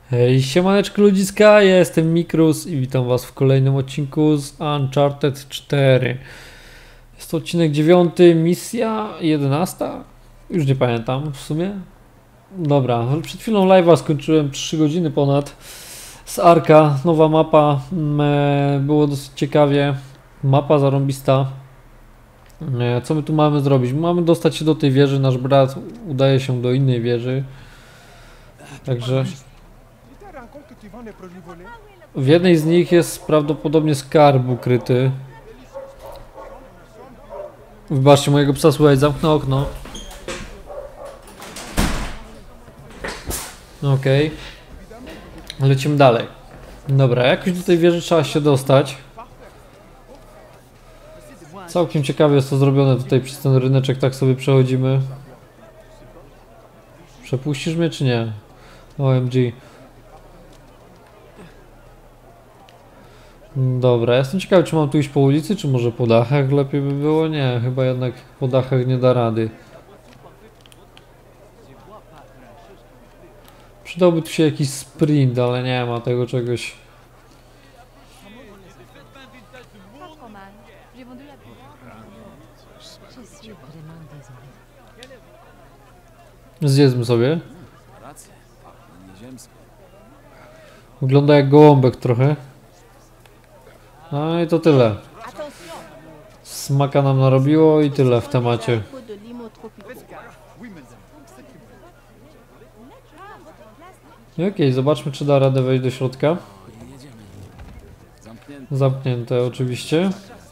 Hej, siemaneczko ludziska, ja jestem Mikrus i witam was w kolejnym odcinku z Uncharted 4. Jest to odcinek 9, misja 11? Już nie pamiętam w sumie. Dobra, przed chwilą live'a skończyłem 3 godziny ponad z Arka, nowa mapa, było dosyć ciekawie, mapa zarąbista. Co my tu mamy zrobić? Mamy dostać się do tej wieży, nasz brat udaje się do innej wieży. Także w jednej z nich jest prawdopodobnie skarb ukryty. Wybaczcie mojego psa, słuchaj, zamknę okno. Okej. Lecimy dalej. Dobra, jakoś do tej wieży trzeba się dostać. Całkiem ciekawie jest to zrobione tutaj przez ten ryneczek, tak sobie przechodzimy. Przepuścisz mnie czy nie? OMG. Dobra, jestem ciekawy, czy mam tu iść po ulicy, czy może po dachach lepiej by było? Nie, chyba jednak po dachach nie da rady. Przydałby tu się jakiś sprint, ale nie ma tego czegoś. Zjedzmy sobie. Wygląda jak gołąbek trochę. No i to tyle. Smaka nam narobiło i tyle w temacie. Okej, zobaczmy, czy da radę wejść do środka. Zamknięte oczywiście.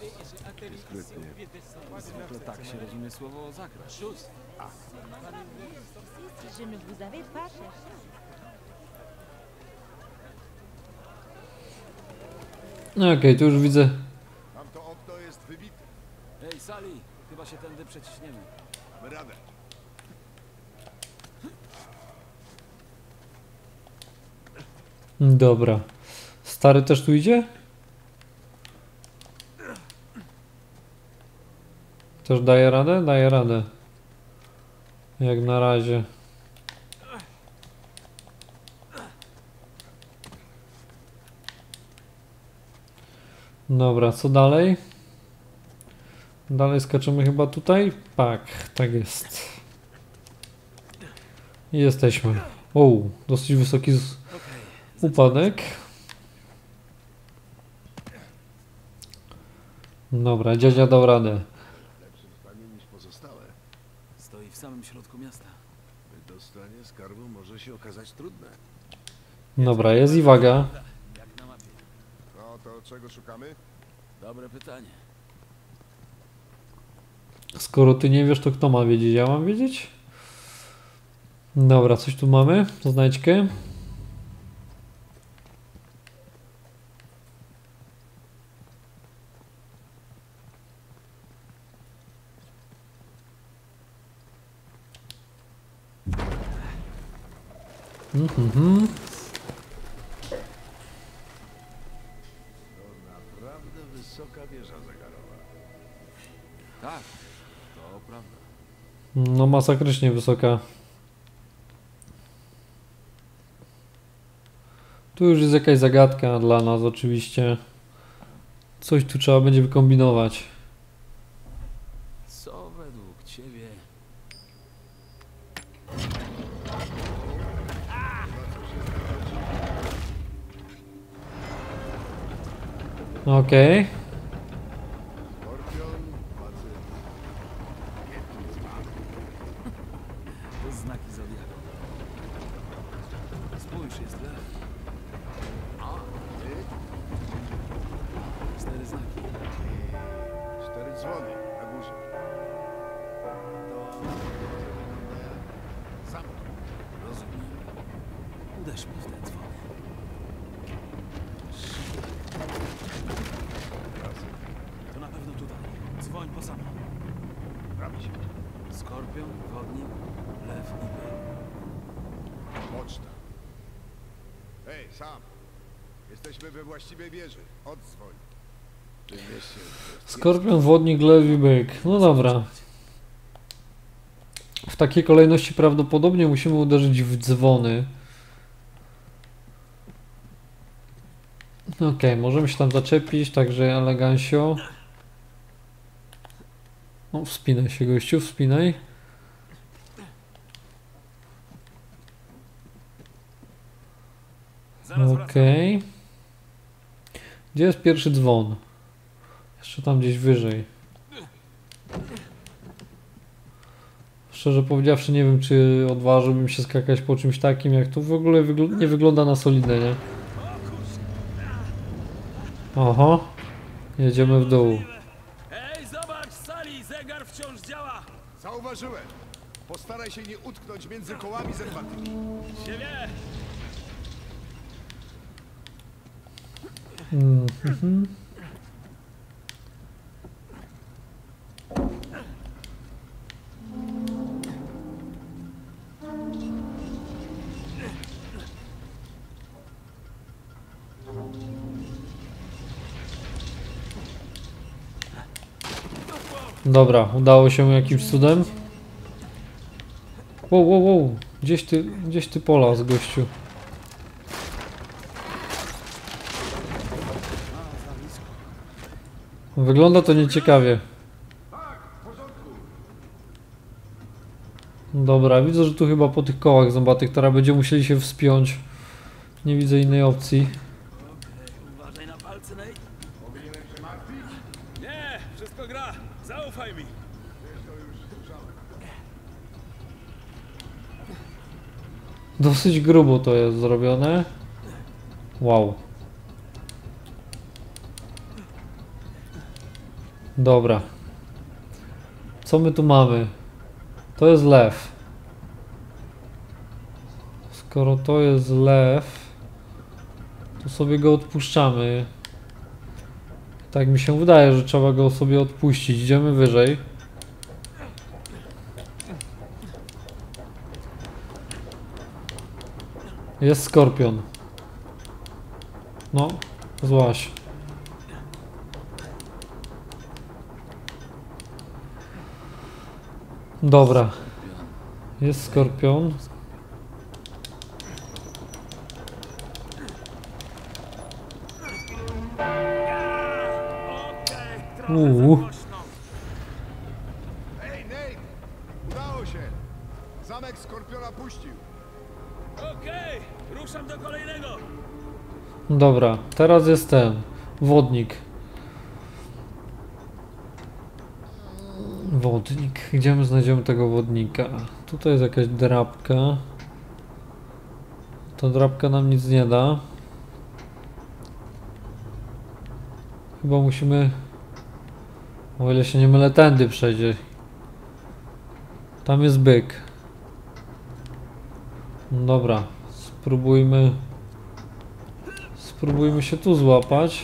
Okej, tu już widzę. Tamto okno jest wybite. Ej, Sali, chyba się tędy przeciśniemy. Mamy radę. Dobra. Stary też tu idzie? Też daje radę? Daje radę. Jak na razie. Dobra, co dalej? Dalej skaczemy chyba tutaj? Tak jest. I jesteśmy. O, dosyć wysoki upadek. Dobra, dziadzia dał radę. W lepszym stanie niż pozostałe. Stoi w samym środku miasta. Wydostanie skarbu może się okazać trudne. Dobra, jest i waga. Jak na mapie. No to czego szukamy? Dobre pytanie. Skoro ty nie wiesz, to kto ma wiedzieć? Ja mam wiedzieć? Dobra, coś tu mamy. Znajdźkę. To naprawdę wysoka wieża zegarowa. Tak, to prawda. No masakrycznie wysoka. Tu już jest jakaś zagadka dla nas oczywiście. Coś tu trzeba będzie wykombinować. Co według ciebie? Okej. Skorpion, facet. To znaki zodiaku. Spójrz, jest lew. A, ty? 4 znaki. 4 dzwony na górze. To wygląda jak zamok. Rozumiem. Uderzmy w ten dzwon. To na pewno tutaj. Dzwoń po samo. Robi się. Skorpion, wodnik, lew i byk. Poczta. Hej, sam. Jesteśmy we właściwej wieży. Odzwoń. W tym mieście jest Skorpion, wodnik, lew i byk. No dobra. W takiej kolejności prawdopodobnie musimy uderzyć w dzwony. Okej, możemy się tam zaczepić, także elegancio. No, wspinaj się, gościu, wspinaj. Okej. Gdzie jest pierwszy dzwon? Jeszcze tam gdzieś wyżej. Szczerze powiedziawszy, nie wiem, czy odważyłbym się skakać po czymś takim, jak to w ogóle nie wygląda na solidne, nie? Oho. Jedziemy w dół. Ej, zobacz, Sali, zegar wciąż działa. Zauważyłem. Postaraj się nie utknąć między kołami zębatymi. Siebie. Mhm. Dobra, udało się jakimś cudem. Wow, wow, wow. Gdzieś ty polas, gościu. Wygląda to nieciekawie. Dobra, widzę, że tu chyba po tych kołach zębatych teraz będziemy musieli się wspiąć. Nie widzę innej opcji. Uważaj na palce, Nate. Powinienem się martwić? Nie, wszystko gra. Zaufaj mi. Dosyć grubo to jest zrobione. Wow. Dobra. Co my tu mamy? To jest lew. Skoro to jest lew, to sobie go odpuszczamy. Tak mi się wydaje, że trzeba go sobie odpuścić. Idziemy wyżej. Jest skorpion. No, złaś. Dobra. Jest skorpion. Ej, Nate! Udało się! Zamek Skorpiona puścił. Okej, ruszam do kolejnego. Dobra, teraz jest ten wodnik. Wodnik. Gdzie my znajdziemy tego wodnika? Tutaj jest jakaś drabka. Ta drabka nam nic nie da. Chyba musimy, o ile się nie mylę, tędy przejdzie. Tam jest byk. Dobra, spróbujmy się tu złapać.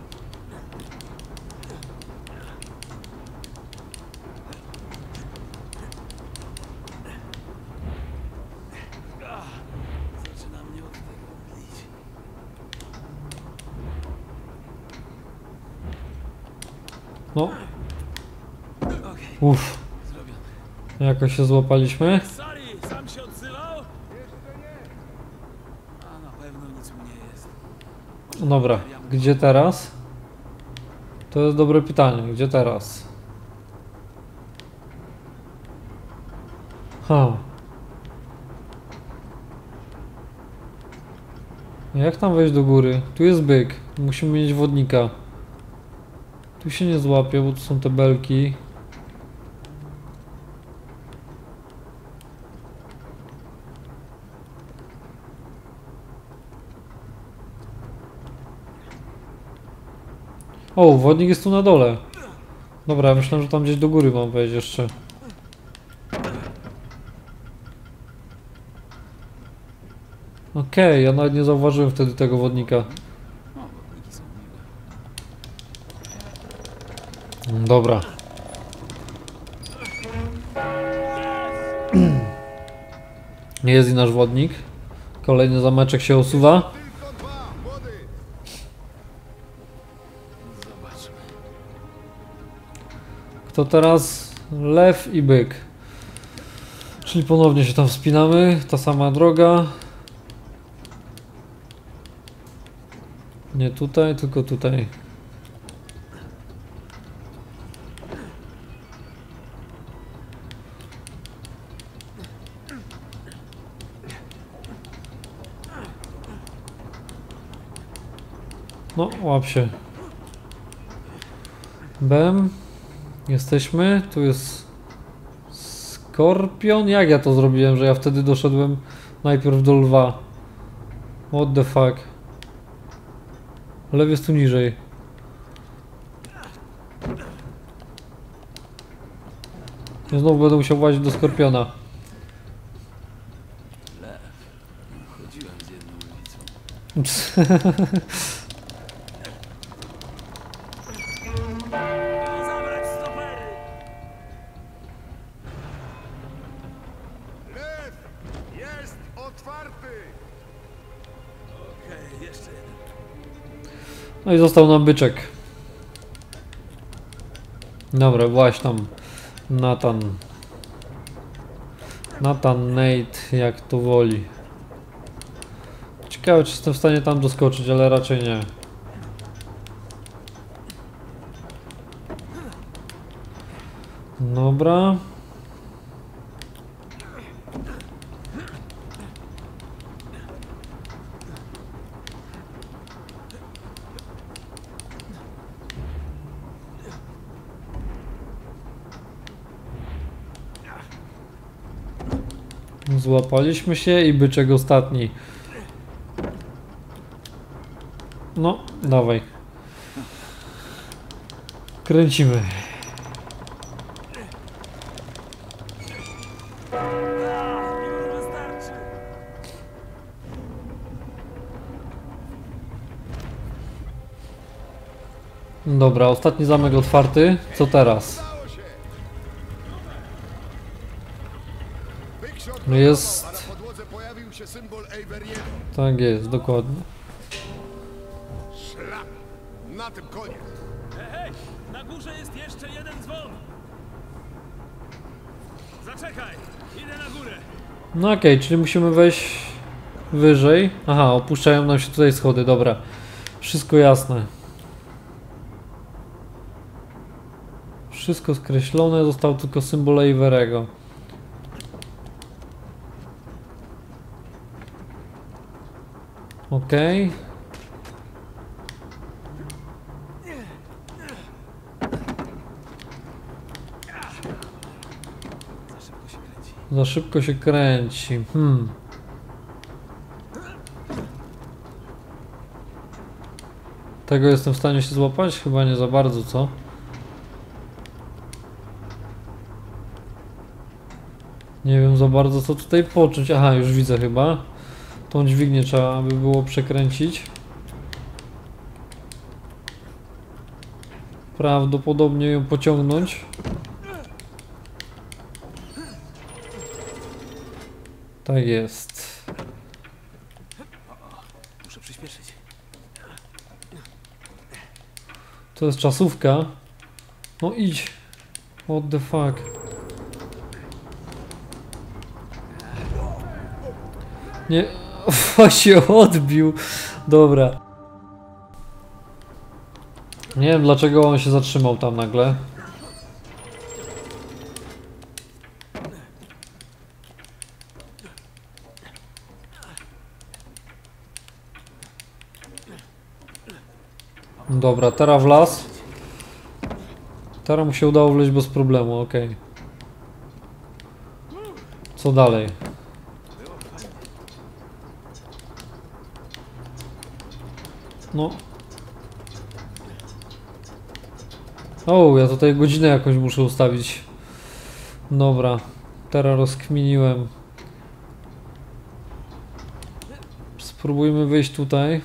Zaczyna mnie od tego mylić. No, Okej, uff, zrobione. jakoś się złapaliśmy. Sali, sam się odzywał? A na pewno nic mu nie jest. Dobra, gdzie teraz? To jest dobre pytanie, gdzie teraz? Jak tam wejść do góry? Tu jest byk, musimy mieć wodnika. Tu się nie złapie, bo tu są te belki. O, wodnik jest tu na dole. Dobra, ja myślałem, że tam gdzieś do góry mam wejść jeszcze. Okej, ja nawet nie zauważyłem wtedy tego wodnika. No, wodniki są miłe. Dobra. Jest i nasz wodnik. Kolejny zameczek się osuwa. Tylko dwa, młody! Zobaczmy. Kto teraz? Lew i byk. Czyli ponownie się tam wspinamy. Ta sama droga. Nie tutaj, tylko tutaj. No, łap się. Bem. Jesteśmy. Tu jest skorpion. Jak ja to zrobiłem, że ja wtedy doszedłem najpierw do lwa? What the fuck? Lew jest tu niżej. Ja znowu będę musiał włazić do skorpiona. Chodziłem z jedną ulicą. Zabrać stopery! Lew! Jest otwarty! Okej, jeszcze jeden. No i został nam byczek. Dobra, właśnie tam. Nathan, Nate, jak to woli. Ciekawe, czy jestem w stanie tam doskoczyć, ale raczej nie. Dobra. Złapaliśmy się i byczek ostatni. No, dawaj. Kręcimy. Już wystarczy. Dobra, ostatni zamek otwarty. Co teraz? Stało się! Byk się No jest- odblokował, a na podłodze pojawił się symbol Eiveriego. Tak jest, dokładnie. Szlak! Na tym koniec! Hej, na górze jest jeszcze jeden dzwon. Zaczekaj, idę na górę. No okej, czyli musimy wejść wyżej. Aha, opuszczają nam się tutaj schody, dobra. Wszystko jasne. Wszystko skreślone, został tylko symbol Eiverego. Okej. Za szybko się kręci. Tego jestem w stanie się złapać? Chyba nie za bardzo, co? Nie wiem za bardzo, co tutaj poczuć. Aha, już widzę chyba. Tą dźwignię trzeba by było przekręcić. Prawdopodobnie ją pociągnąć. Tak jest. Muszę przyspieszyć. To jest czasówka. No idź. What the fuck. Nie. Się odbił. Dobra. Nie wiem dlaczego on się zatrzymał tam nagle. Dobra, teraz w las. Teraz mu się udało wleźć bez problemu, okej. Co dalej? No. O, ja tutaj godzinę jakąś muszę ustawić. Dobra, teraz rozkminiłem. Spróbujmy wyjść tutaj.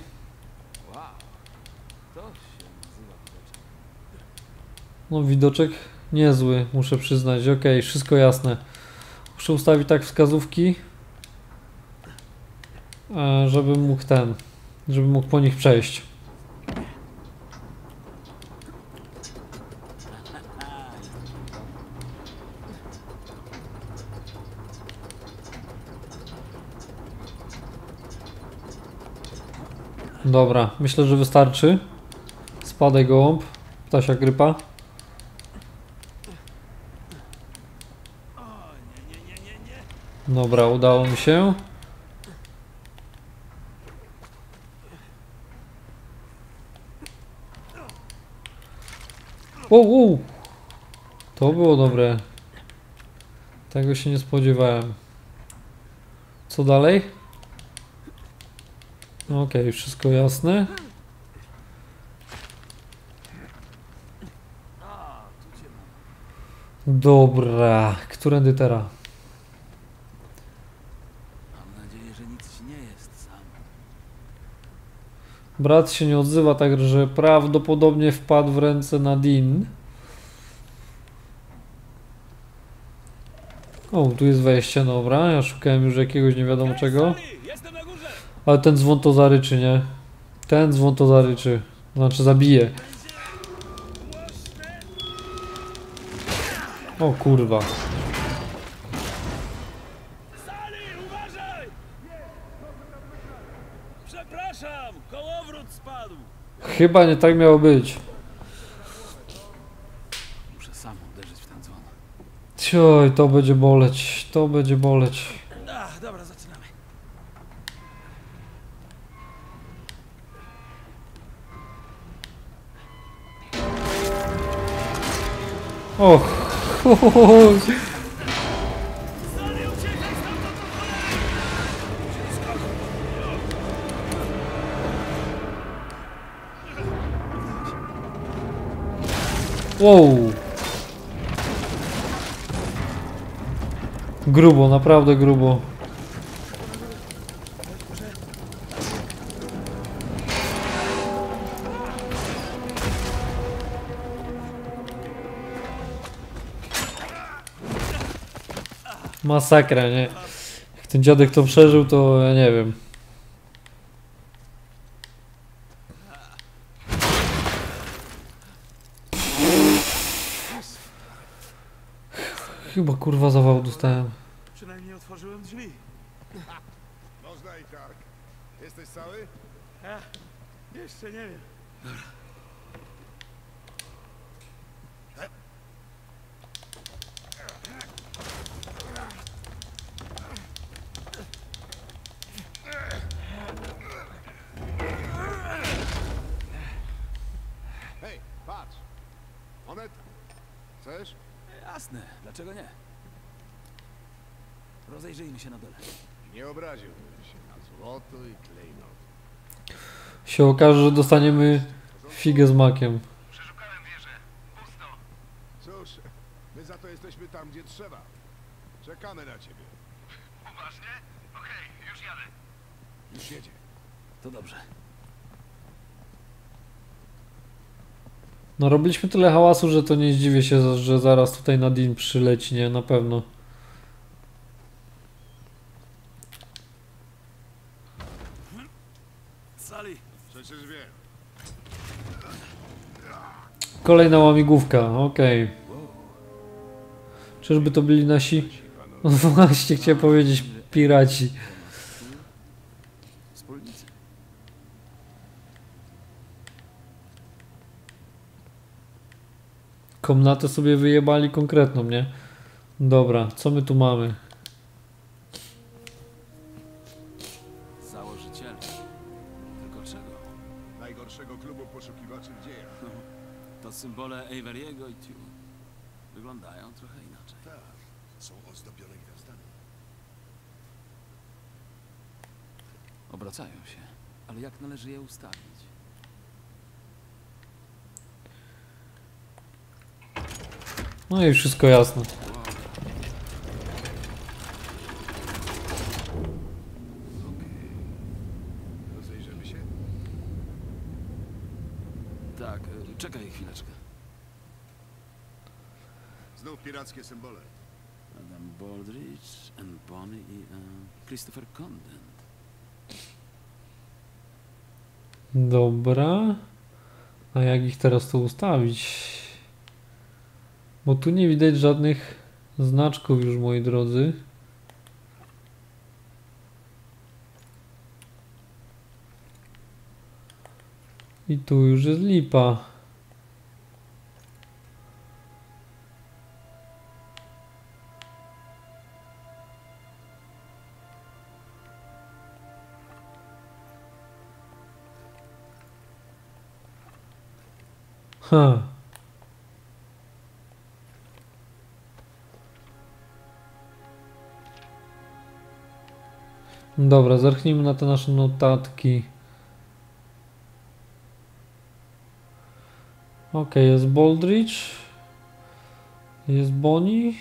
No widoczek niezły, muszę przyznać. Okej, wszystko jasne. Muszę ustawić tak wskazówki, żebym mógł po nich przejść. Dobra, myślę, że wystarczy. Spadaj gołąb. Ptasia grypa. O, nie. Dobra, udało mi się. Wow. To było dobre. Tego się nie spodziewałem. Co dalej? Okej, wszystko jasne. Dobra, którędy teraz? Mam nadzieję, że nic ci nie jest sam. Brat się nie odzywa, także prawdopodobnie wpadł w ręce Nadine. O, tu jest wejście, dobra. Ja szukałem już jakiegoś nie wiadomo czego. Sally, jestem na górze! Ale ten dzwon to zaryczy, nie? Ten dzwon to zaryczy. Znaczy zabije. O kurwa. Sally, uważaj! Przepraszam, kołowrót spadł. Chyba nie tak miało być. Muszę sam uderzyć w ten dzwon. Oj, to będzie boleć. To będzie boleć. Dobra, zaczynamy. Och. Sally, uciekaj stamtąd! Wow. Grubo, naprawdę grubo. Masakra, nie? Jak ten dziadek to przeżył, to ja nie wiem. Chyba kurwa zawał dostałem. Przynajmniej otworzyłem drzwi. Można i tak. Jesteś cały? Jeszcze nie wiem. Hej, patrz. Monet? Chcesz? Jasne, dlaczego nie? Rozejrzyjmy się na dole. Nie obraziłbym się na złoto i klejnot. Się okaże, że dostaniemy figę z makiem. Przeszukałem wieżę. Pusto. Cóż, my za to jesteśmy tam, gdzie trzeba. Czekamy na ciebie. Uważnie? Okej, już jadę. Już jedzie. To dobrze. No robiliśmy tyle hałasu, że to nie zdziwię się, że zaraz tutaj Nadine przyleci, nie? Na pewno. Sally, Przecież wiem. Kolejna łamigłówka, okej. Czyżby to byli nasi? No właśnie, chciałem powiedzieć piraci. wspólnicy. Komnatę sobie wyjebali konkretną, nie? Dobra, co my tu mamy? Założyciele. Tylko czego? Najgorszego klubu poszukiwaczy w dziejach. To symbole Averiego i Tew. Wyglądają trochę inaczej. Tak, są ozdobione gwiazdami. Obracają się, ale jak należy je ustawić? No i wszystko jasne. Rozejrzymy się. Tak, czekaj chwileczkę. Znów pirackie symbole. Adam Baldridge, Anne Bonny i Christopher Condent. Dobra. A jak ich teraz tu ustawić? Bo tu nie widać żadnych znaczków już, moi drodzy. I tu już jest lipa. Ha. Dobra, zerknijmy na te nasze notatki. Ok, jest Baldridge. Jest Bonnie.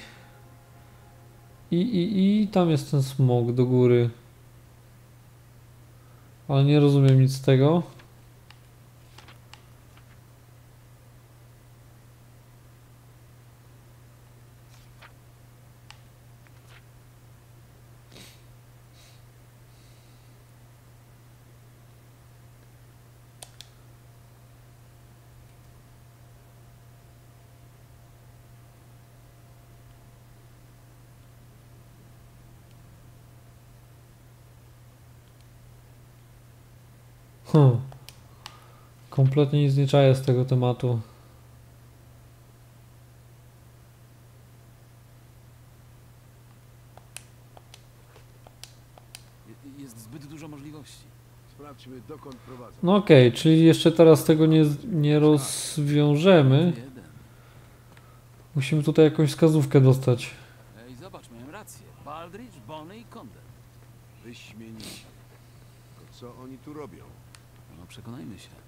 I tam jest ten smok do góry. Ale nie rozumiem nic z tego. Kompletnie nic nie czaję z tego tematu. Jest zbyt dużo możliwości. Sprawdźmy, dokąd prowadzą. No okej, czyli jeszcze teraz tego nie rozwiążemy. Jeden. Musimy tutaj jakąś wskazówkę dostać. Ej, zobacz, miałem rację. Baldridge, Bonnie i Condon. Wyśmienici. To co oni tu robią? No, przekonajmy się.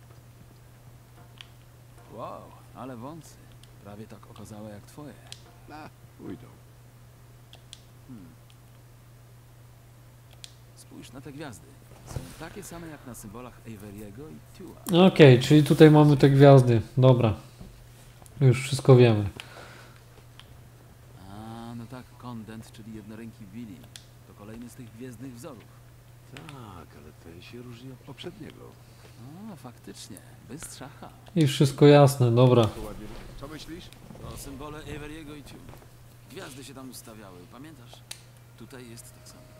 Wow, ale wąsy. Prawie tak okazałe jak twoje. Pójdą. Spójrz na te gwiazdy. Są takie same jak na symbolach Averiego i Tua. Okej, czyli tutaj mamy te gwiazdy. Dobra. Już wszystko wiemy. A, no tak, Condent, czyli jednoręki Billy. To kolejny z tych gwiezdnych wzorów. Tak, ale ten się różni od poprzedniego. A, faktycznie. Bystrzacha. I wszystko jasne, dobra. To ładnie. Co myślisz? To symbole Averiego i Tua. Gwiazdy się tam ustawiały, pamiętasz? Tutaj jest tak samo.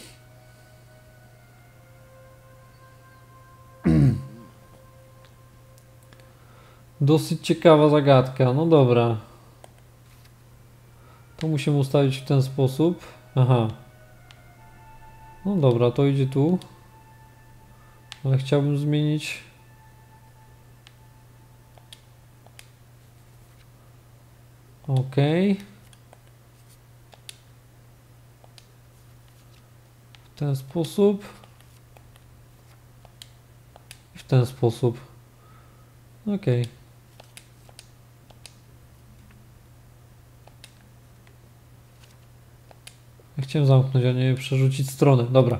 Dosyć ciekawa zagadka. No dobra. To musimy ustawić w ten sposób. Aha. No dobra, to idzie tu. Ale chciałbym zmienić. Ok. W ten sposób. I w ten sposób. Ok. Ja chciałem zamknąć, a nie przerzucić stronę. Dobra.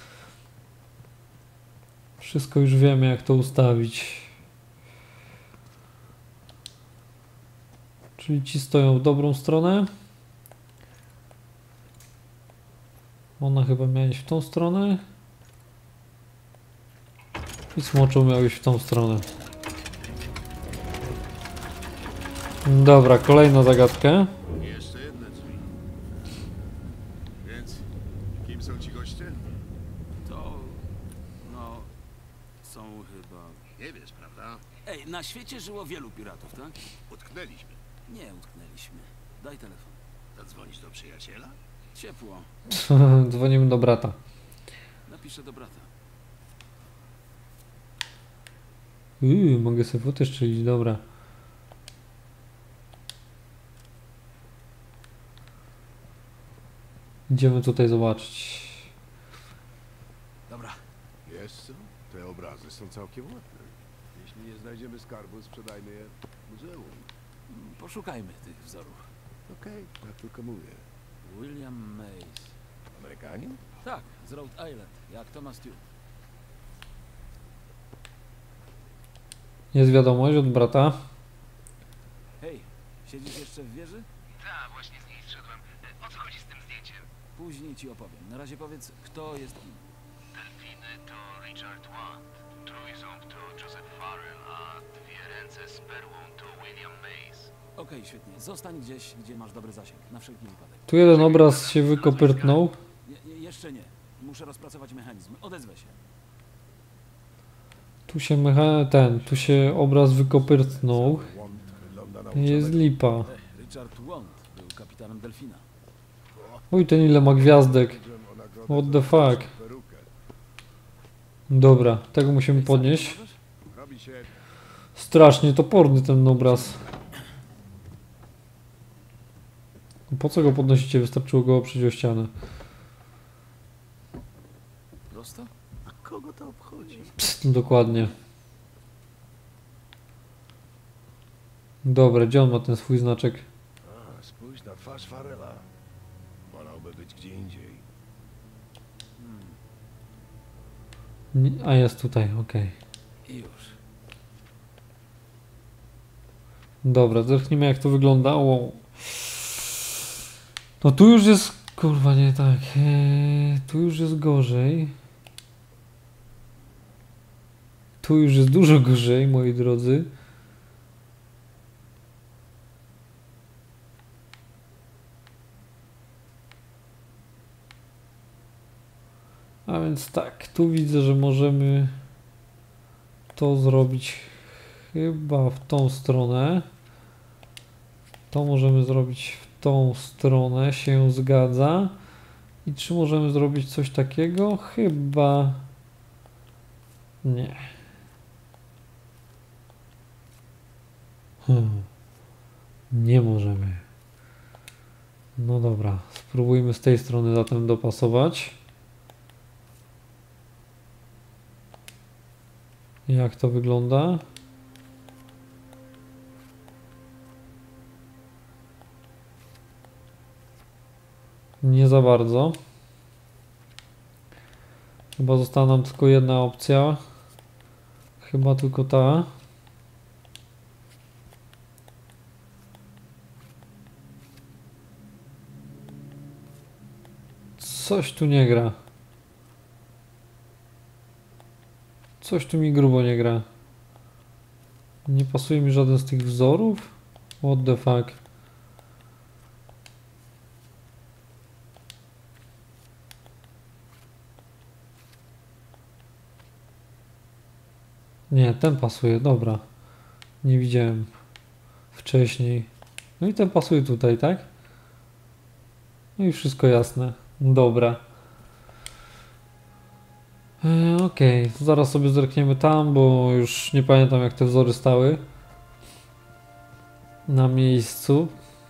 Wszystko już wiemy, jak to ustawić. Czyli ci stoją w dobrą stronę. Ona chyba miała iść w tą stronę. I smoczą miał iść w tą stronę. Dobra, kolejna zagadka. Jeszcze jedne drzwi. Więc, kim są ci goście? To... no... są chyba... Nie wiesz, prawda? Ej, na świecie żyło wielu piratów, tak? Utknęliśmy. Nie utknęliśmy. Daj telefon. Zadzwonić do przyjaciela? Ciepło. Dzwonimy do brata. Napiszę do brata. Mogę sobie fotę strzelić, dobra. Idziemy tutaj zobaczyć. Dobra. Wiesz co? Te obrazy są całkiem ładne. Jeśli nie znajdziemy skarbu, sprzedajmy je muzeum. Poszukajmy tych wzorów. Okej, ja tylko mówię. William Mays. Amerykanin? Tak, z Rhode Island, jak Thomas Tew. Jest wiadomość od brata. Hej, siedzisz jeszcze w wieży? Tak, właśnie z niej zszedłem. O co chodzi z tym zdjęciem? Później ci opowiem. Na razie powiedz, kto jest kim. Delfiny to Richard Wand, trójząb to Joseph Farrell, a dwie ręce z perłą to William Mays. Okej, świetnie. Zostań gdzieś, gdzie masz dobry zasięg. Na wszelki wypadek. Tu jeden obraz się wykopyrtnął. Jeszcze nie. Muszę rozpracować mechanizm. Odezwę się. Tu się tu się obraz wykopyrtnął. Łąd wygląda na Jest uczonego. lipa. Richard Wand był kapitanem Delfina. Oj, ten ile ma gwiazdek. Chodziłem o nagrodę What za the fuck? najlepszą perukę. Dobra, tego musimy podnieść. Robi się Strasznie toporny ten obraz. Po co go podnosicie? Wystarczyło go oprzeć o ścianę. Prosto? A kogo to obchodzi? Pst, dokładnie. Dobra, gdzie on ma ten swój znaczek? A, spójrz na twarz Farela. Wolałby być gdzie indziej. A jest tutaj, okej. I już. Dobra, zerknijmy jak to wyglądało. No tu już jest, kurwa nie tak, tu już jest gorzej. Tu już jest dużo gorzej, moi drodzy. A więc tak, tu widzę, że możemy to zrobić chyba w tą stronę. To możemy zrobić w tą stronę, się zgadza. I czy możemy zrobić coś takiego? Chyba nie. Nie możemy. No dobra, spróbujmy z tej strony zatem dopasować. Jak to wygląda? Nie za bardzo. Chyba została nam tylko jedna opcja. Chyba tylko ta. Coś tu nie gra. Coś tu mi grubo nie gra. Nie pasuje mi żaden z tych wzorów? What the fuck? Nie, ten pasuje, dobra. Nie widziałem wcześniej. No i ten pasuje tutaj, tak? No i wszystko jasne. Dobra. Okej, zaraz sobie zerkniemy tam, bo już nie pamiętam jak te wzory stały na miejscu.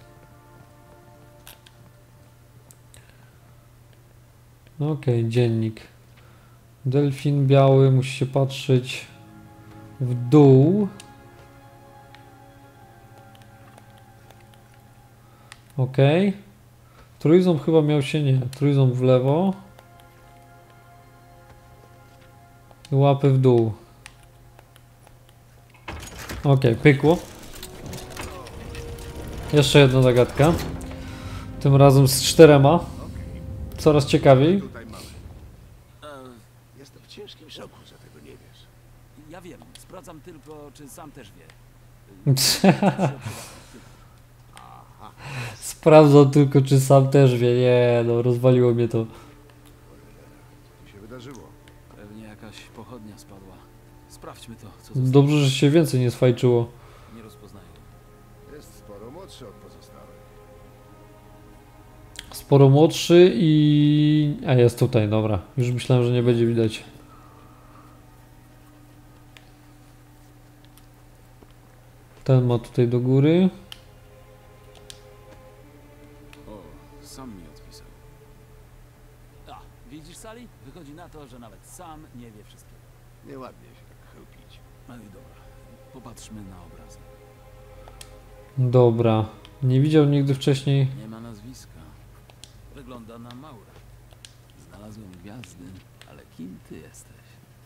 Okej, dziennik. Delfin biały, musi się patrzeć w dół. Okej. Trójząb chyba miał się nie. Trójząb w lewo. Łapy w dół. Okej, pykło. Jeszcze jedna zagadka. Tym razem z 4. Coraz ciekawiej. Tutaj mamy. E, Jestem w ciężkim szoku, że tego nie wiesz. ja wiem, sprawdzam tylko, czy sam też wie. Sprawdzam tylko, czy sam też wie. Nie, no rozwaliło mnie to. Co się wydarzyło? Pewnie jakaś pochodnia spadła. Sprawdźmy to, co zostało. Dobrze, że się więcej nie sfajczyło. Nie rozpoznaję. Jest sporo młodszy od pozostałych. Sporo młodszy i... A jest tutaj, dobra. Już myślałem, że nie będzie widać. Ten ma tutaj do góry. O, sam mi odpisał. A, widzisz, Sally? Wychodzi na to, że nawet sam nie wie wszystkiego. Nieładnie się tak chełpić. No i dobra, popatrzmy na obrazek. Dobra. Nie widział nigdy wcześniej. Nie ma nazwiska. Wygląda na Maura. Znalazłem gwiazdy, ale kim ty jesteś?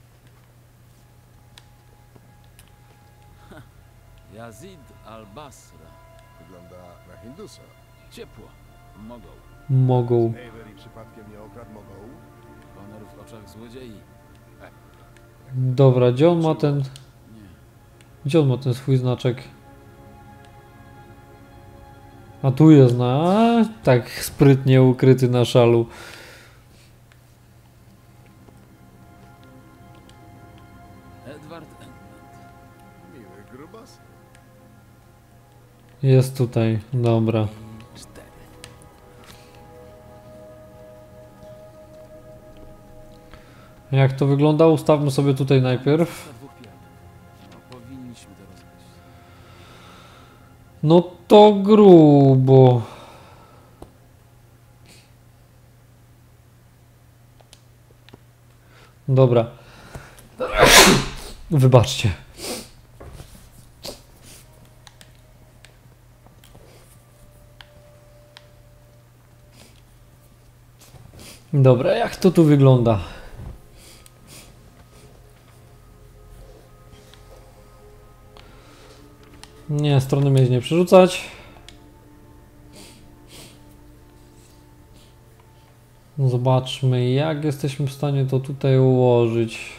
Ha, Yazid al-Basra. Wygląda na Hindusa. Ciepło. Mogą. Mogą. Avery przypadkiem nie okradł mogą? Honor w oczach złodziei. Dobra, gdzie on ma ten... Nie. Gdzie on ma ten swój znaczek? A tu jest tak sprytnie ukryty na szalu. Edward Englund. Miły grubas. Jest tutaj, dobra. 4. Jak to wygląda? Ustawmy sobie tutaj najpierw. Dwóch pijanych. No, powinniśmy to rozegrać. No to grubo. Dobra. Wybaczcie. Dobra, jak to tu wygląda? Nie, strony mieć nie przerzucać. Zobaczmy, jak jesteśmy w stanie to tutaj ułożyć.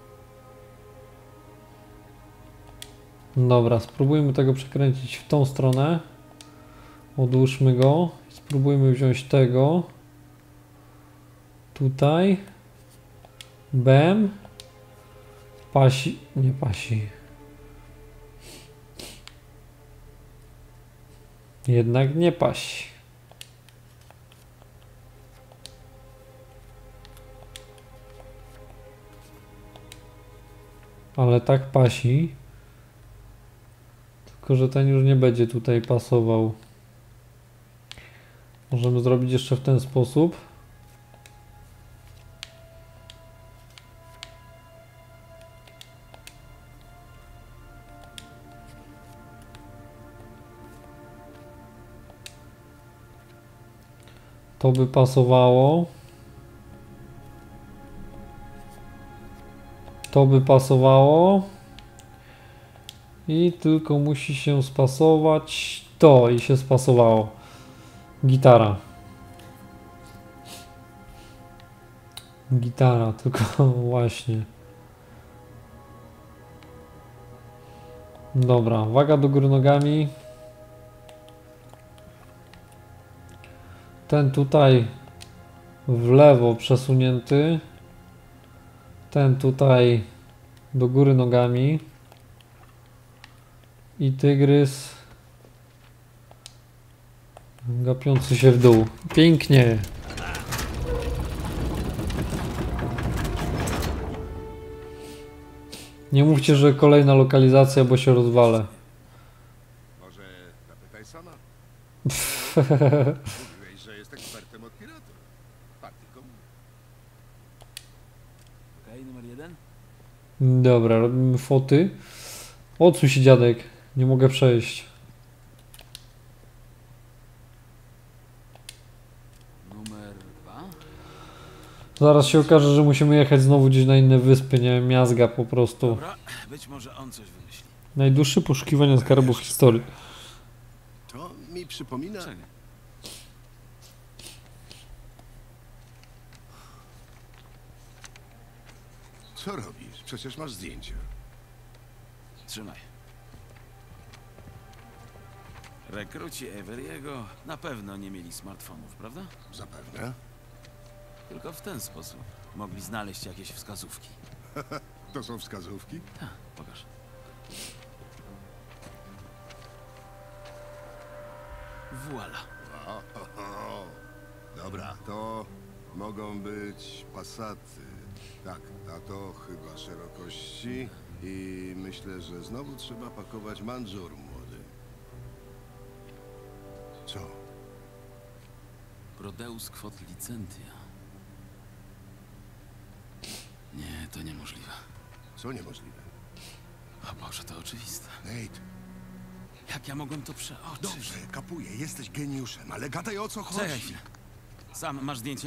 Dobra, spróbujmy tego przekręcić w tą stronę. Odłóżmy go. Spróbujmy wziąć tego. Tutaj. Bem. Pasi. Nie pasi. Jednak nie pasi. Ale tak pasi. Tylko że ten już nie będzie tutaj pasował. Możemy zrobić jeszcze w ten sposób. To by pasowało. To by pasowało. I tylko musi się spasować to i się spasowało. Gitara. Gitara, tylko właśnie. Dobra, waga do góry nogami. Ten tutaj w lewo przesunięty. Ten tutaj do góry nogami. I tygrys gapiący się w dół. Pięknie. Nie mówcie, że kolejna lokalizacja, bo się rozwalę. Może zapytaj sama. Mówiłeś, że jest ekspertem od piratów. Partii komu? Okej, numer 1. Dobra, robimy foty. Odsuń się, dziadek. Nie mogę przejść. Numer 2. Zaraz się okaże, że musimy jechać znowu gdzieś na inne wyspy, nie? Miazga po prostu. Dobra, być może on coś wymyśli. Najdłuższe poszukiwania skarbów w historii. To mi przypomina... Czekaj. Co robisz? Przecież masz zdjęcia. Trzymaj. Rekruci Everiego na pewno nie mieli smartfonów, prawda? Zapewne. Tylko w ten sposób mogli znaleźć jakieś wskazówki. To są wskazówki? Tak, pokaż. Voila. O. Dobra, to mogą być Passaty. Tak, a to chyba szerokości. I myślę, że znowu trzeba pakować Manżur młody. Co? Prodeus quod licentia. Nie, to niemożliwe. Co niemożliwe? O Boże, to oczywiste. Nate, Jak ja mogłem to przeoczyć? dobrze, kapuję, jesteś geniuszem, ale gadaj o co Czekaj chodzi. chwilę. Sam masz zdjęcia?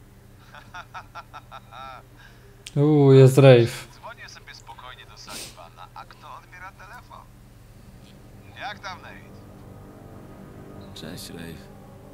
Jest rave. Dzwonię sobie spokojnie do Sullivana, a kto odbiera telefon? Jak tam, Nate? Cześć, Rave.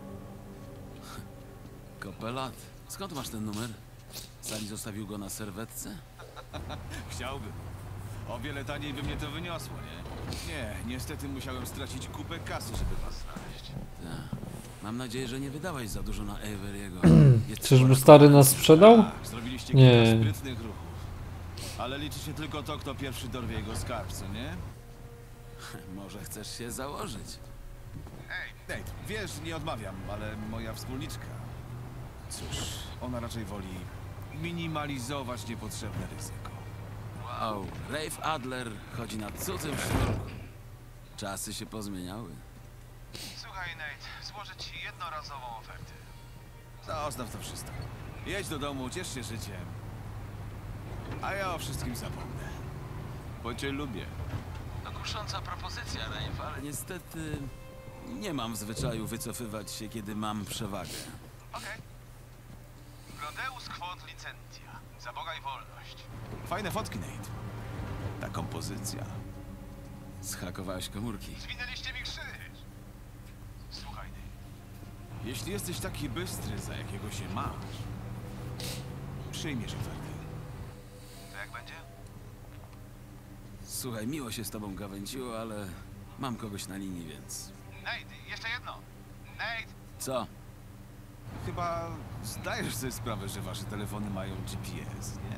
Kopelat. Skąd masz ten numer? Sali zostawił go na serwetce? Chciałbym. O wiele taniej by mnie to wyniosło, nie? Nie, niestety musiałem stracić kupę kasy, żeby was znaleźć. Tak. Mam nadzieję, że nie wydałeś za dużo na Everiego. Jest Czyżby spora stary konkurencja. nas sprzedał? Tak, zrobiliście Nie. kilka sprytnych ruchów. Ale liczy się tylko to, kto pierwszy dorwie jego skarb, co nie? Może chcesz się założyć? Nate, wiesz, nie odmawiam, ale moja wspólniczka... Cóż, ona raczej woli minimalizować niepotrzebne ryzyko. Wow, Rafe Adler chodzi na cudzym sznurku. Czasy się pozmieniały. Słuchaj, Nate, złożę ci jednorazową ofertę. Zostaw to wszystko. Jedź do domu, ciesz się życiem. A ja o wszystkim zapomnę. Bo cię lubię. To kusząca propozycja, Rafe, ale niestety nie mam w zwyczaju wycofywać się, kiedy mam przewagę. Okej. Prodeus quod licentia. Za Boga i wolność. Fajne fotki, Nate. Ta kompozycja. Zhakowałeś komórki. Zwinęliście mi krzyż. Słuchaj, Nate. Jeśli jesteś taki bystry, za jakiego się masz, przyjmiesz ofertę. To jak będzie? Słuchaj, miło się z tobą gawędziło, ale mam kogoś na linii, więc... Nate, jeszcze jedno. Nate, Co? Chyba zdajesz sobie sprawę, że wasze telefony mają GPS, nie?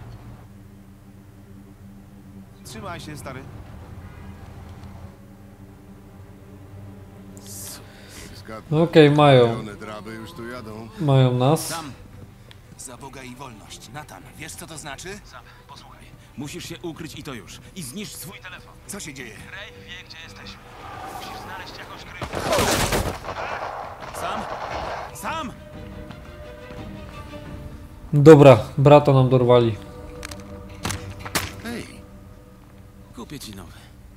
Trzymaj się, stary. Zgadnę. Okej, mają. One draby już tu jadą. Mają nas. Sam! Za Boga i wolność. Nathan, wiesz co to znaczy? Sam, posłuchaj. Musisz się ukryć i to już. I zniszcz swój Telefon. Co się dzieje? Rafe wie, gdzie jesteśmy. Musisz znaleźć jakąś kryjówkę. Sam? Sam! Dobra, brata nam dorwali. Hej, Kupię ci nowy.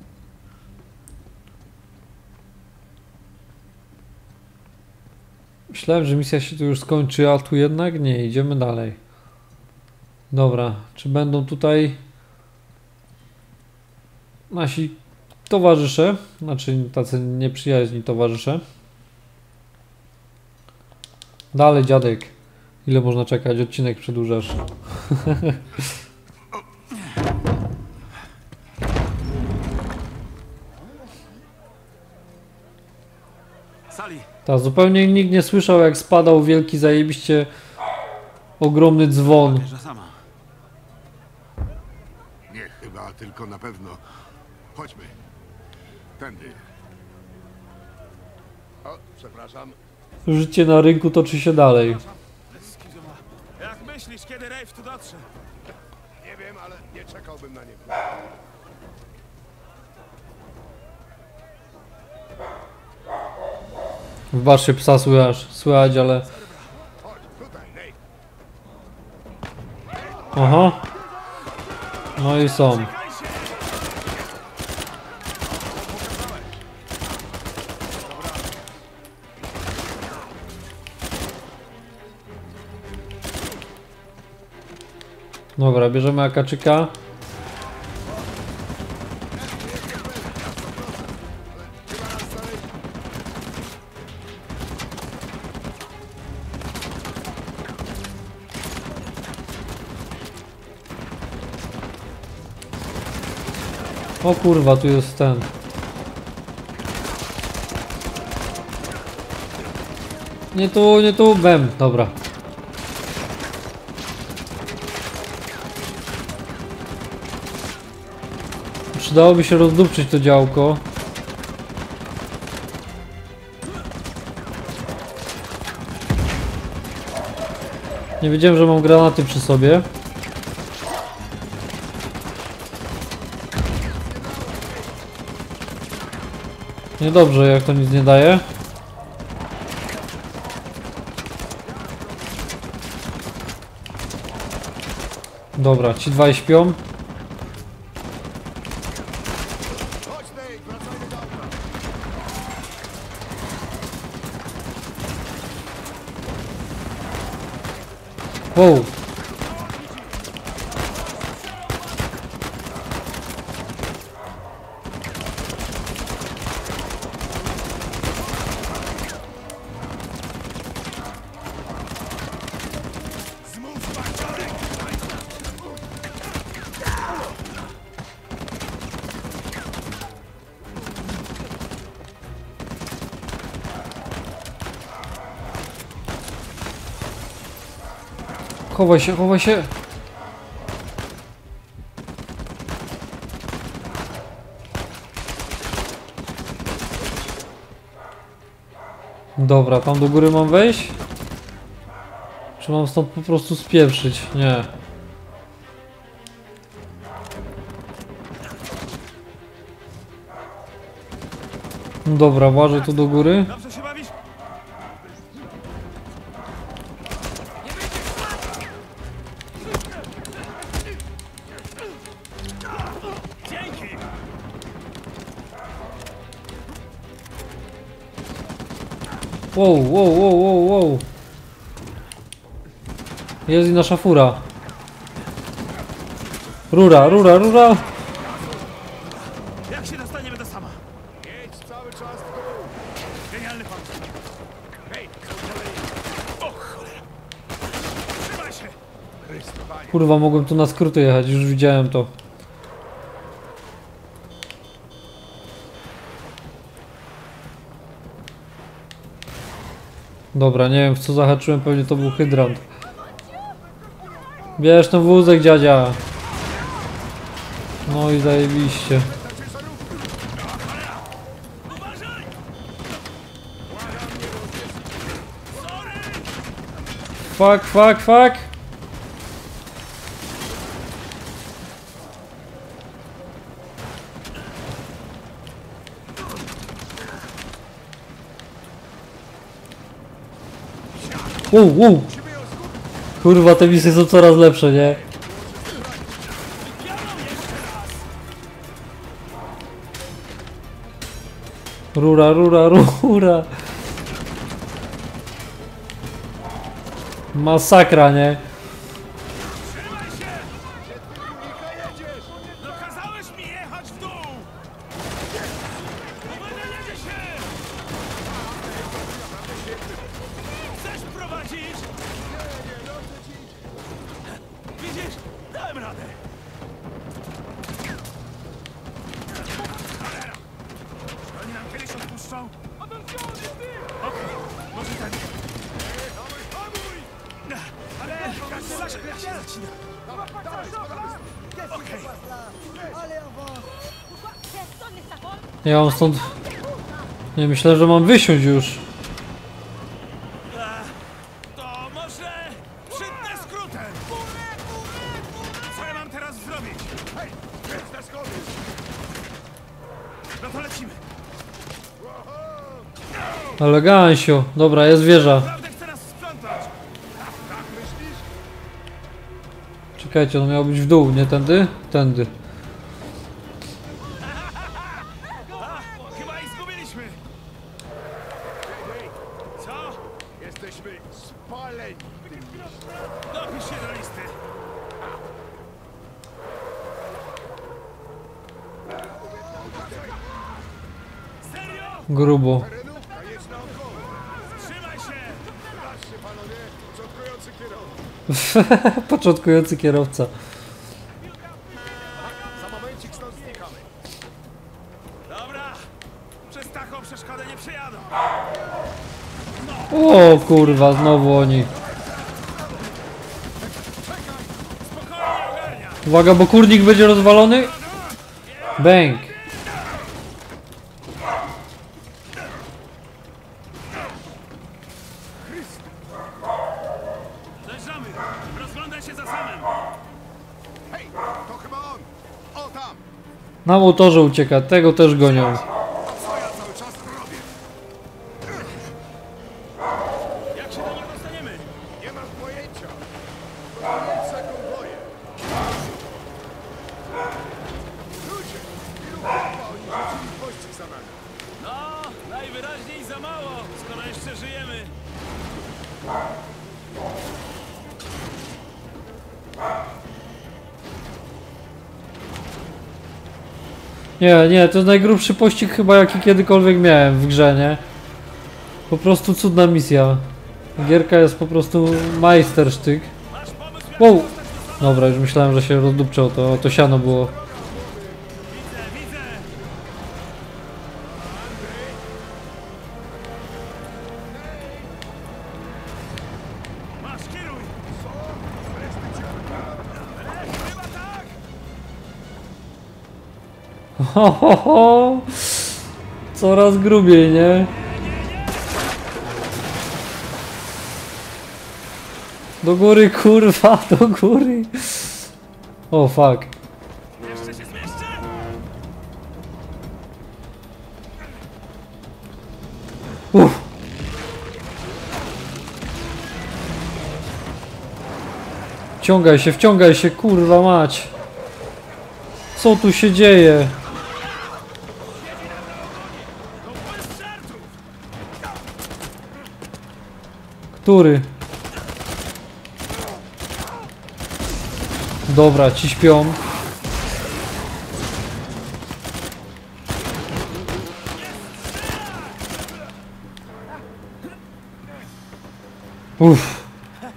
Myślałem, że misja się tu już skończy, a tu jednak nie. Idziemy dalej. Dobra, czy będą tutaj nasi towarzysze? Znaczy tacy nieprzyjaźni towarzysze. Dalej, dziadek. Ile można czekać? Odcinek przedłużasz. Sali! Ta zupełnie nikt nie słyszał, jak spadał wielki, zajebiście ogromny dzwon. Że sama. nie chyba, tylko na pewno. Chodźmy. Tędy. O, przepraszam. Życie na rynku toczy się dalej. Jak myślisz, kiedy Rafe tu dotrze? Nie wiem, ale nie czekałbym na niego. Wybaczcie, psa słychać, ale... Chodź, tutaj, Nate. Aha. No i są. Dobra, bierzemy akaczyka. Chyba nas znaleźli. O kurwa, tu jest ten. Nie tu, nie tu, bem, dobra. Przydałoby się rozdupczyć to działko. Nie wiedziałem, że mam granaty przy sobie. Niedobrze, jak to nic nie daje. Dobra, ci dwaj śpią. Chodź, Nate, wracajmy do auta. Wow. Chowaj się, chowaj się. Dobra, tam do góry mam wejść? Czy mam stąd po prostu spieprzyć? Nie. Dobra, włażę tu do góry. Dobrze się bawisz? Dzięki! Wow, wow, wow, wow, wow. Jest i nasza fura. Rura, rura, rura. Jak się dostaniemy do sama? Jedź cały czas w dół. Genialny pomysł. Hej, o cholera. Trzymaj się. Kurwa, mogłem tu na skróty jechać, już widziałem to. Dobra, nie wiem w co zahaczyłem, pewnie to był hydrant. Bierz ten wózek, dziadzia. No i zajebiście. Fuck, fuck, fuck. Wow. Kurwa, te misje są coraz lepsze, nie? Rura, rura, rura. Masakra, nie? No kazałeś mi jechać w dół! Jedzie się! Chcesz prowadzić? Widzisz? Dałem radę! Cholera! Oni nam kiedyś odpuszczą? Okej, może tak. Ale każdy zakręt się zacina. Okej. Ja mam stąd... Nie, myślę, że mam wysiąść już. To może przytnę skrótem. Co ja mam teraz zrobić? Hej, jest na schody. No to lecimy. Elegancio. Dobra, jest wieża. Naprawdę chce nas sprzątać. Tak myślisz? Czekajcie, on miał być w dół, nie tędy? Tędy. Chyba ich zgubiliśmy. Co? Jesteśmy spaleni. Dopisz się do listy. Serio? Grubo. Terenówka, jedź naokoło. Trzymaj się! Patrzcie panowie, początkujący kierowca. Początkujący kierowca. Za momencik stąd znikamy. Dobra. Przez taką przeszkodę nie przejadą. O kurwa, znowu oni. Spokojnie ogarnia. Uwaga, bo kurnik będzie rozwalony. Bęk. Zjeżdżamy. Rozglądaj się za samym. Hej, to chyba on. O, tam. Na motorze ucieka, tego też gonią. Co ja cały czas robię? Jak się do nich dostaniemy? Nie mam pojęcia. Powietrze konwoje. Ludzie, ilu chłopa oni rzucili w pościg za nami. No, najwyraźniej za mało, skoro jeszcze żyjemy. Nie, to jest najgrubszy pościg chyba jaki kiedykolwiek miałem w grze, nie? Po prostu cudna misja. Gierka jest po prostu majstersztyk. Masz pomysł, jak Wow! dostać do samego? Dobra, już myślałem, że się rozdupczał, to siano było. Widzę. Masz, kieruj. Chyba tak. Ho, ho, ho. Coraz grubiej, nie? Do góry, kurwa, do góry. O, fuck. Jeszcze się zmieszczę! Uff. Wciągaj się, kurwa mać. Co tu się dzieje? Który? Dobra, ci śpią. Uff.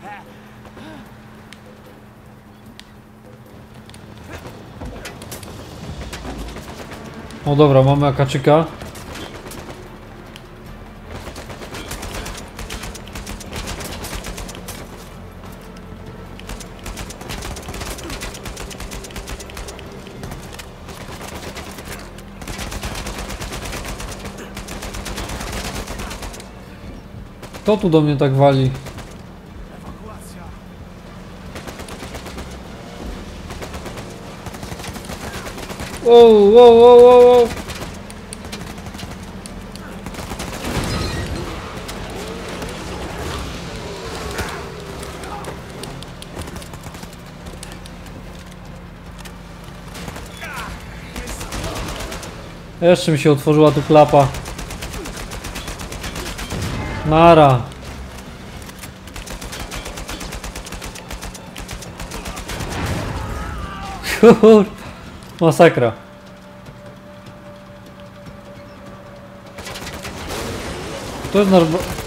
O dobra, mamy akaczyka. Kto tu do mnie tak wali? Wow, wow, wow, wow, wow. Jeszcze mi się otworzyła tu klapa. Nara. Kur... Masakra. To jest nasz...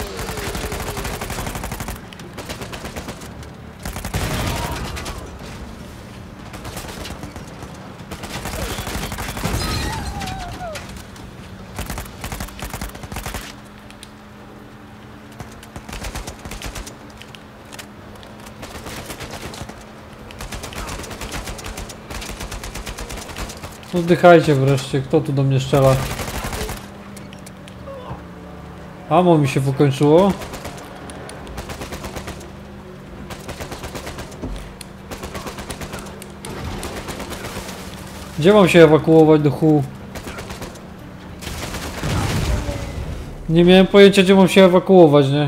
Oddychajcie wreszcie, kto tu do mnie strzela? Amo mi się wykończyło. Gdzie mam się ewakuować do chuj? Nie miałem pojęcia, gdzie mam się ewakuować, nie?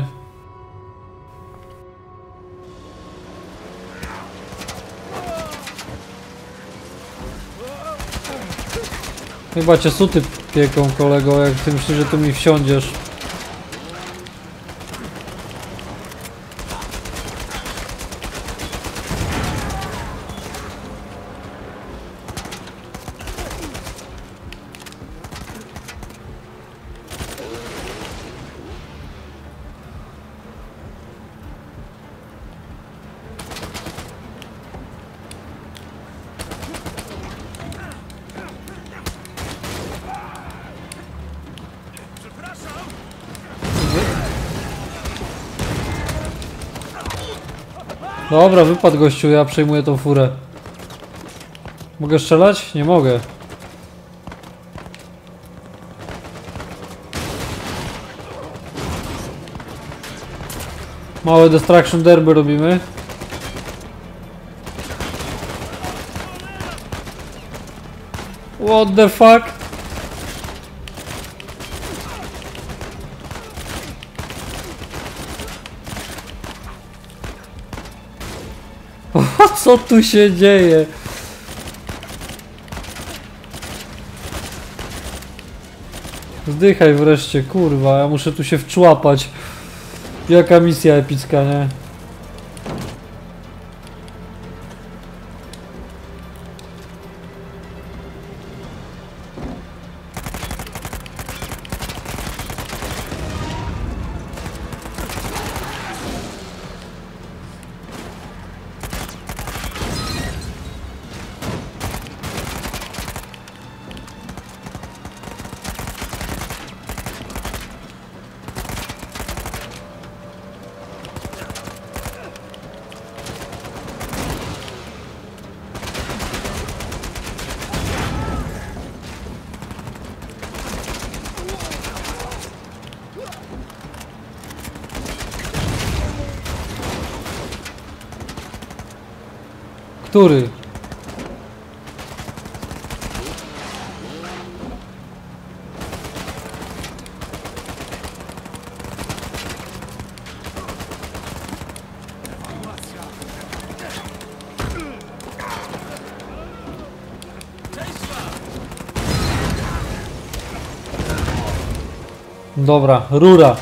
Chyba cię suty pieką, kolego, jak ty myślisz, że tu mi wsiądziesz. Dobra, wypadł gościu, ja przejmuję tą furę. Mogę strzelać? Nie mogę. Małe destruction derby robimy. What the fuck? Co tu się dzieje? Zdychaj wreszcie, kurwa, ja muszę tu się wczłapać. Jaka misja epicka, nie? Który? Dobra, rura.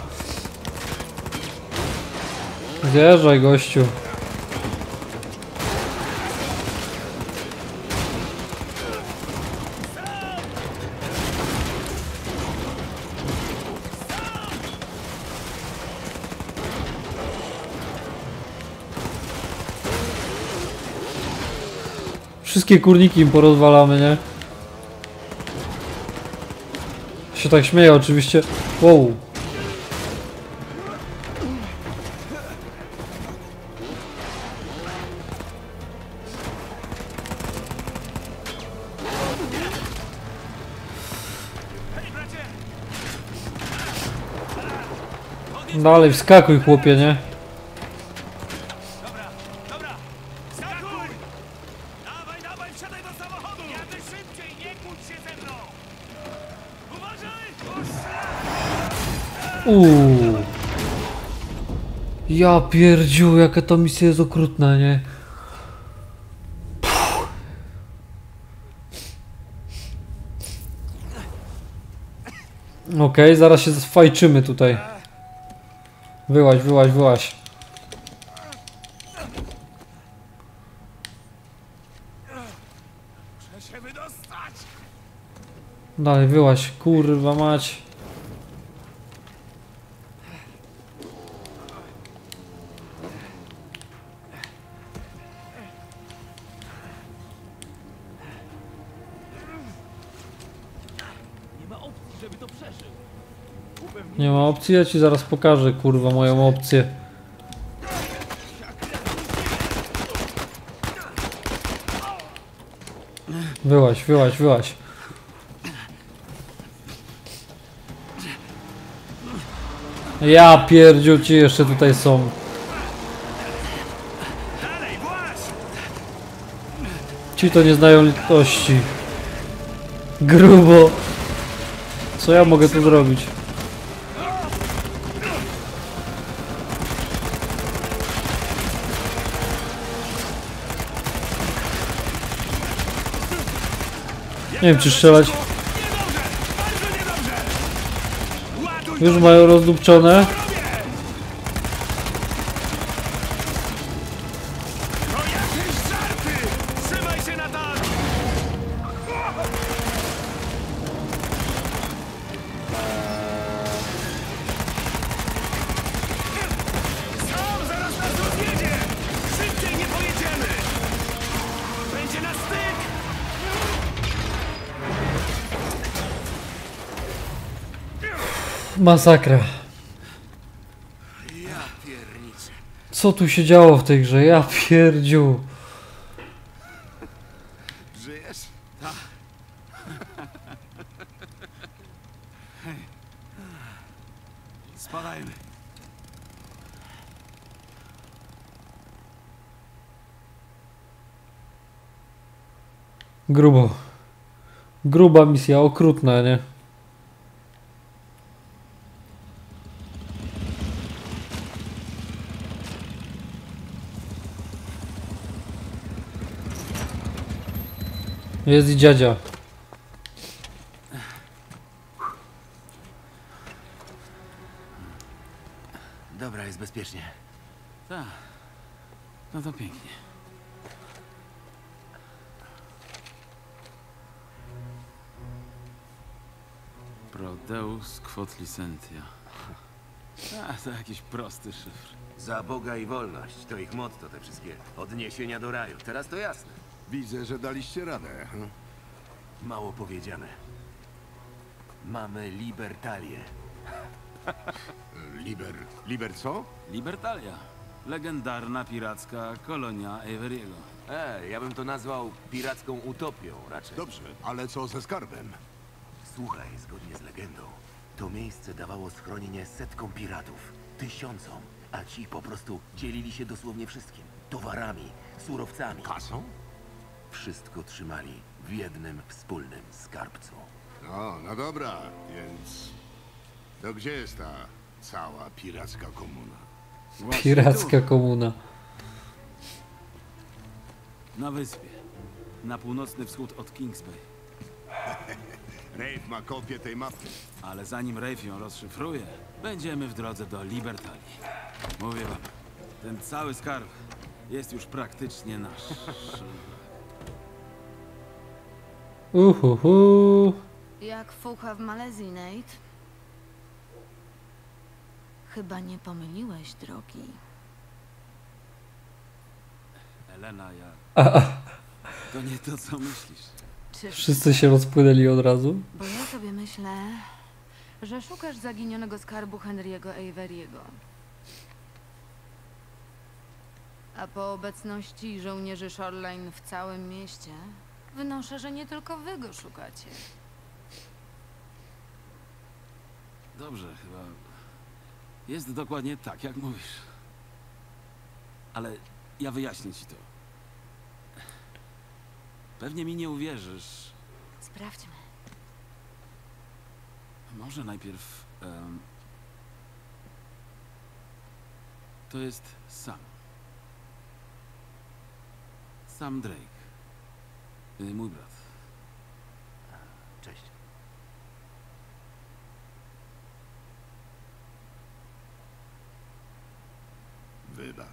Zjeżdżaj, gościu. Wszystkie kurniki im porozwalamy, nie? Się tak śmieję oczywiście. Wow. Dalej wskakuj, chłopie, nie? Dobra! Skakuj! Dawaj, wsiadaj do samochodu! Jadę szybciej, nie kłóć się ze mną! Uważaj! Ja pierdziu, jaka to misja jest okrutna, nie? Okej, zaraz się fajczymy tutaj. Wyłaź. Muszę się wydostać! Dalej, wyłaź, kurwa mać. Nie ma opcji, ja ci zaraz pokażę, kurwa, moją opcję. Wyłaź. Ja pierdziu, ci jeszcze tutaj są. Ci to nie znają litości. Grubo. Co ja mogę tu zrobić? Nie wiem, czy strzelać. Już mają rozdupczone. To jakieś żarty! Trzymaj się na tak! Sam zaraz nas rozjedzie! Szybciej nie pojedziemy! Będzie na styk! Masakra. Ja pierniczę. Co tu się działo w tej grze? Ja pierdziu. Żyjesz? Spadajmy. Grubo. Gruba misja, okrutna, nie? Jest i dziadzia. Dobra, jest bezpiecznie. Tak. No to pięknie. Prodeus quod licentia. A, to jakiś prosty szyfr. Za Boga i wolność. To ich motto, te wszystkie odniesienia do raju. Teraz to jasne. Widzę, że daliście radę. Mało powiedziane. Mamy Libertalię. Liber co? Libertalia. Legendarna piracka kolonia Averiego. Ja bym to nazwał piracką utopią raczej. Dobrze, ale co ze skarbem? Słuchaj, zgodnie z legendą, to miejsce dawało schronienie setkom piratów, tysiącom, a ci po prostu dzielili się dosłownie wszystkim. Towarami, surowcami. Kasą? wszystko trzymali w jednym wspólnym skarbcu. No dobra, więc... To gdzie jest ta cała piracka komuna? Piracka komuna. Na wyspie. Na północny wschód od Kings Bay. Rafe ma kopię tej mapy. Ale zanim Rafe ją rozszyfruje, będziemy w drodze do Libertalii. Mówię wam, ten cały skarb jest już praktycznie nasz. Uhuhu. Jak fucha w Malezji, Nate? Chyba nie pomyliłeś drogi. Elena, ja... To nie to, co myślisz. Czy... Wszyscy się rozpłynęli od razu. Bo ja sobie myślę, że szukasz zaginionego skarbu Henry'ego Averiego. A po obecności żołnierzy Shoreline w całym mieście, wynoszę, że nie tylko wy go szukacie. Dobrze, chyba... Jest dokładnie tak, jak mówisz. Ale ja wyjaśnię ci to. Pewnie mi nie uwierzysz. Sprawdźmy. Może najpierw... To jest Sam. Sam Drake. Mój brat. Cześć. Wybacz.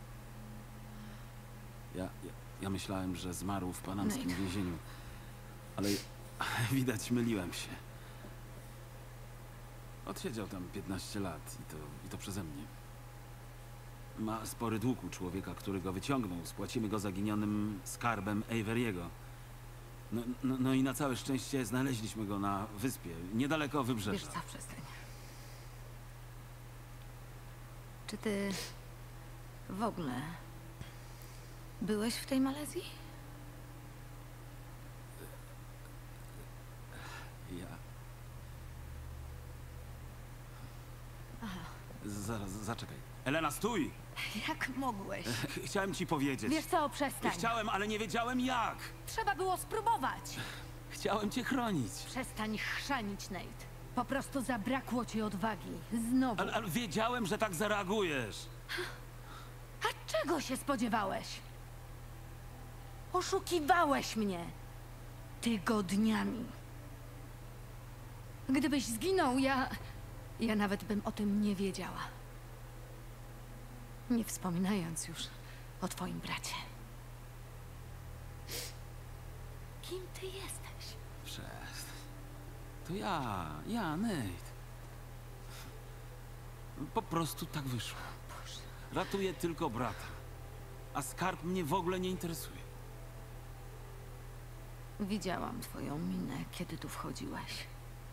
Ja myślałem, że zmarł w panamskim Nate. więzieniu. Ale widać, myliłem się. Odsiedział tam 15 lat i to przeze mnie. Ma spory dług u człowieka, który go wyciągnął. Spłacimy go zaginionym skarbem Averiego. No i na całe szczęście znaleźliśmy go na wyspie, niedaleko Wiesz wybrzeża. co, przestań. Czy ty w ogóle byłeś w tej Malezji? Ja... Zaraz, zaczekaj. Elena, stój! Jak mogłeś? Chciałem ci powiedzieć. Wiesz co, przestań. Chciałem, ale nie wiedziałem jak. Trzeba było spróbować. Chciałem cię chronić. Przestań chrzanić, Nate. Po prostu zabrakło ci odwagi. Znowu. Ale wiedziałem, że tak zareagujesz. A czego się spodziewałeś? Oszukiwałeś mnie. Tygodniami. Gdybyś zginął, ja nawet bym o tym nie wiedziała. Nie wspominając już o twoim bracie. Kim ty jesteś? Przestań. To ja, Nate. Po prostu tak wyszło. Ratuję tylko brata. A skarb mnie w ogóle nie interesuje. Widziałam twoją minę, kiedy tu wchodziłeś.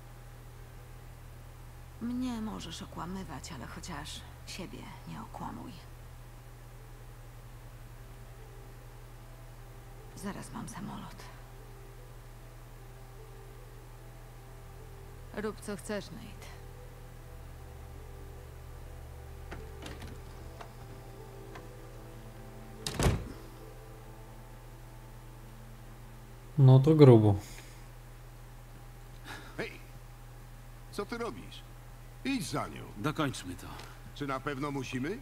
Mnie możesz okłamywać, ale chociaż siebie nie okłamuj. Zaraz mam samolot. Rób co chcesz, Nate. No to grubo. Hej! Co ty robisz? Idź za nią. Dokończmy to. Czy na pewno musimy?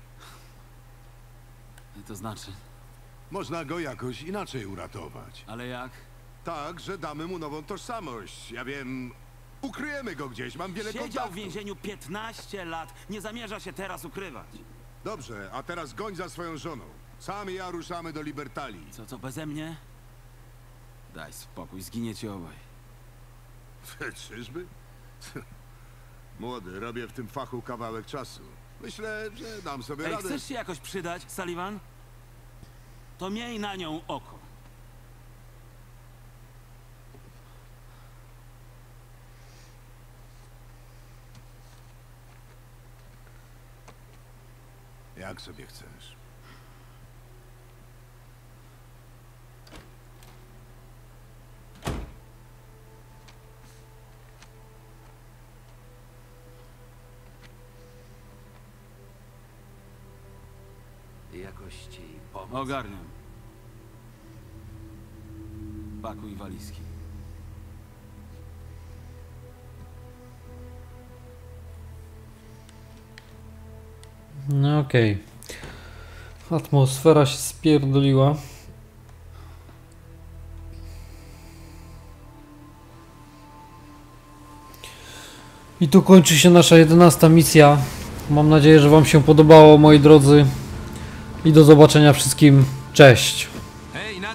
To znaczy, Można go jakoś inaczej uratować. ale jak? Tak, że damy mu nową tożsamość. Ja wiem, ukryjemy go gdzieś, mam wiele Siedział w kontaktów. więzieniu 15 lat. Nie zamierza się teraz ukrywać. Dobrze, a teraz goń za swoją żoną. Sam i ja ruszamy do Libertalii. Co, beze mnie? Daj spokój, zginiecie obaj. Czyżby? Młody, robię w tym fachu kawałek czasu. Myślę, że dam sobie Ej, radę. chcesz się jakoś przydać, Sullivan? To miej na nią oko. Jak sobie chcesz. Jakoś ci pomóc? Ogarniam. Pakuj walizki. No okej. Atmosfera się spierdoliła. I tu kończy się nasza 11. misja. Mam nadzieję, że wam się podobało, moi drodzy. I do zobaczenia wszystkim. Cześć.